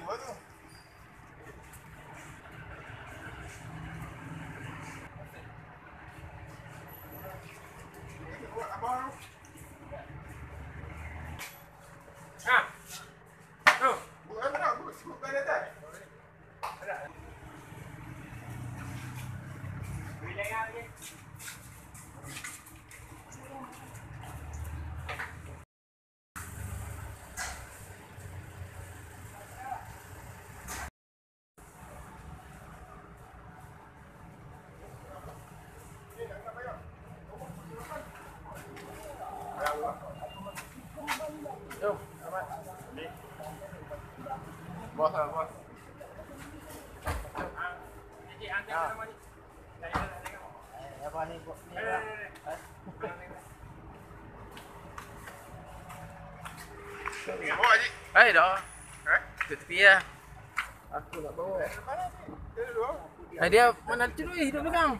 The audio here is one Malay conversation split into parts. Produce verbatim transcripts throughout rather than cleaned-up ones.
tu. Buat abang. Ha. Tu. Buat apa? Buat sebut kat atas. Ada. Bila lagi. Jom, Ahmad. Bos lah, bos. Jom, ah. Jadi angkat nama ni. Saya nak tengok. Eh, apa ni, bos? Ni apa? Eh, bawa Haji. Eh, dah. Eh? Duduk tepi lah. Aku nak bawa. Eh, mana ni? Dia dulu. Eh, dia mana tu dulu, hidup belakang.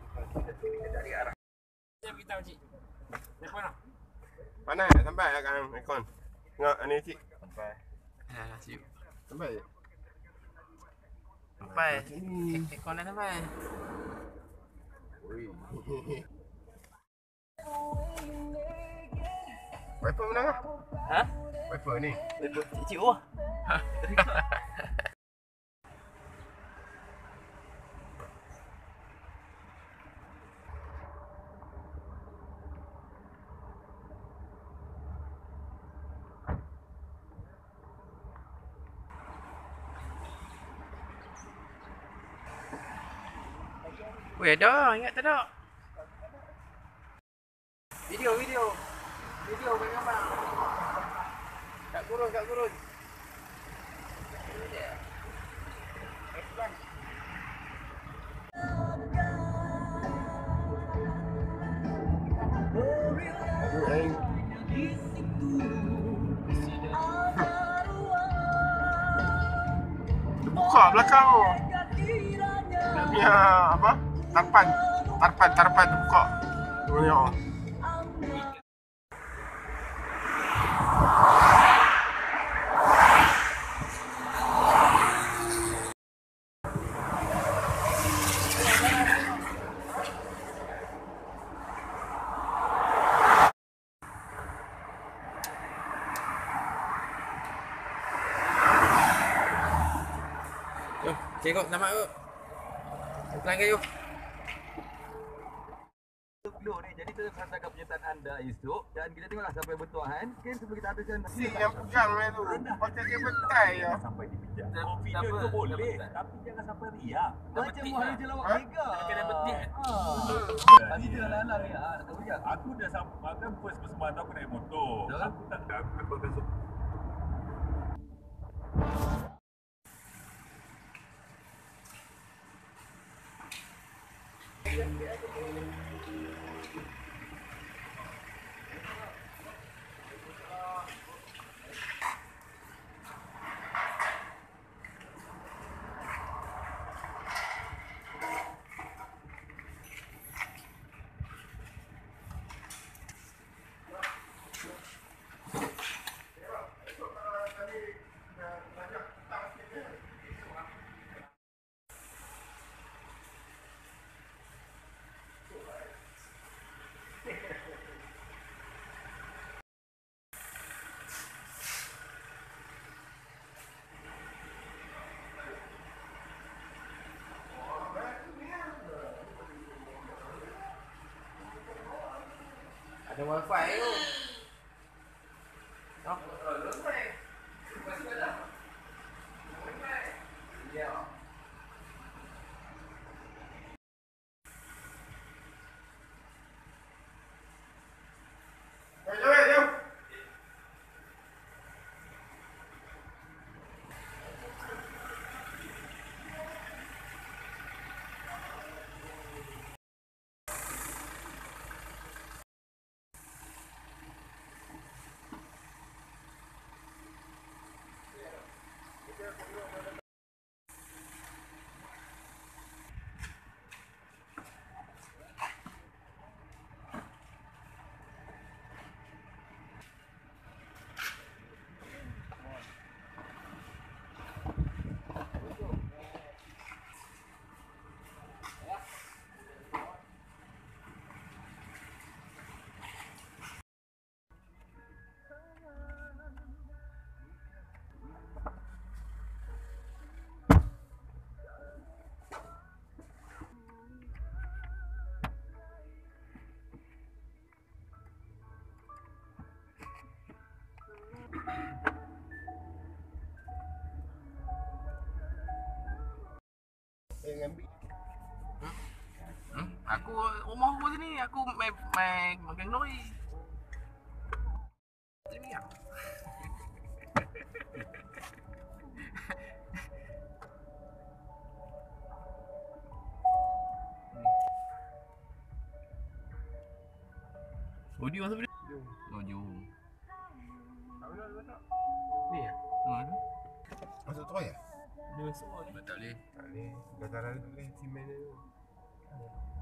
Saya beritahu cik. Ni mana? Mana nak sampai kat aircon? Tengok ni cik. Sampai. Ha, siap. Sampai je. Sampai. Eh, kau dah sampai. Oi. Wiper mana kah? Ha? Wiper ni. Wiper cik oh. Ha. Weh, dah, ingat tak dak? Video, video. Video main gambar. Kat kurun, kat kurun. Aduh, aing. Buka belakang tu. Dia punya apa? Tarpan. Tarpan, tarpan tu buka. Tu ni oh. Jom, tengok selamat tu. Pelan ke jom. Flow ni, jadi kita hantarkan penyertaan anda esok dan kita tengoklah sampai bertuahan. Mungkin sebelum kita habiskan Si yang pegang ni tu. Pakai dia betai je. sampai dipijak. Oh, video tu boleh, tapi jangan sampai riak. Macam Muhammad Jelawak Ha? Mega. Kena betik. Tadi dia lalah riak, nak tahu riak. Aku dah sampai kan first persembahan tu aku naik motor. Betul. Aku tak tak aku akan suka. Ada wifi tu. Oh. Ya. Jom, jom, jom. ambil. Hmm? Aku rumah aku sini aku main main makan nori. Ini ya. Odi masa bila? Oh, jom. Ni ya? Mana? Masuk toy ya? Dia masuk. Tak boleh. Tak boleh. Dataran tak boleh. Simen dia tu.